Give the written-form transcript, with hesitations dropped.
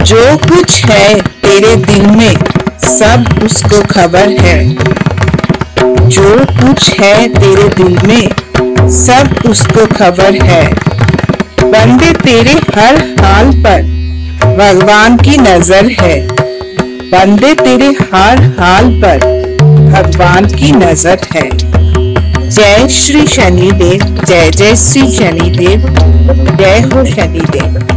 जो कुछ है तेरे दिल में सब उसको खबर है। जो कुछ है तेरे दिल में सब उसको खबर है। बंदे तेरे हर हाल पर भगवान की नजर है। बंदे तेरे हर हाल पर भगवान की नजर है। जय श्री शनिदेव, जय जय श्री शनिदेव, जय हो शनिदेव।